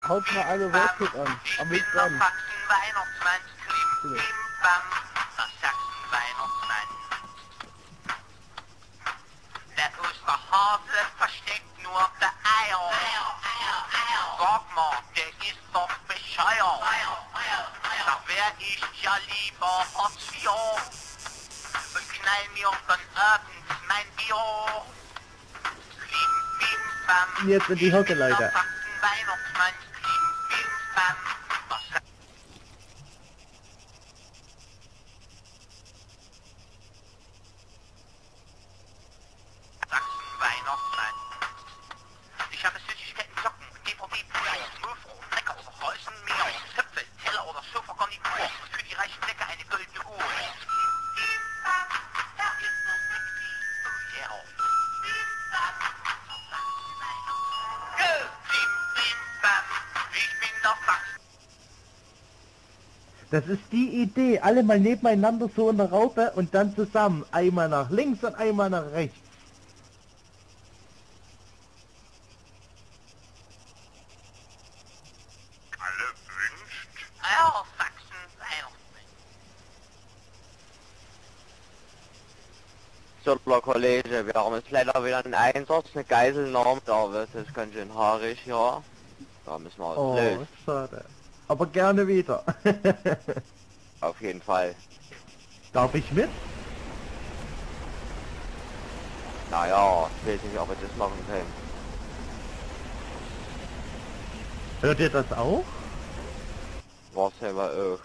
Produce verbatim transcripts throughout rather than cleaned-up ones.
Haut mal alle Roadtrip an. Am Weg dran. Sachsen-Weihnachtsmann, klim, bim, bam. Das Sachsen-Weihnachtsmann. Der Osterhase versteckt nur der Eier. Eier, Eier, Eier. Sag mal, der ist doch bescheuert. Eier, Eier, Eier. Da wär ich ja lieber Hartz vier. Und knall mir dann abends mein Bier. Klim, bim, bam. Jetzt in die Hocke, Leute. Sachsen-Weihnachtsmann, klim, bim, bam. Das Sachsen-Weihnachtsmann. Ich habe Süßigkeiten, Socken, D V D-Player, Müllfroh, Lecker oder Häusenmeer, Zöpfe, Teller oder Sofa-Garnitur. Für die reichen Blicke eine goldene Uhr. Das ist die Idee. Alle mal nebeneinander so in der Raupe und dann zusammen. Einmal nach links und einmal nach rechts. Alle wünscht? Ja, Sachsen-Weihnachtsmann. So, Kollege, wir haben jetzt leider wieder einen Einsatz, eine Geiselnahme, da wird es ganz schön haarig, ja. Da müssen wir Oh, lösen. schade. Aber gerne wieder. Auf jeden Fall. Darf ich mit? Naja, ich weiß nicht, ob wir das machen können. Hört ihr das auch? Was haben wir auch.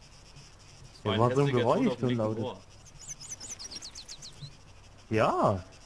Ja, war so ein Geräusch so laut. Ja.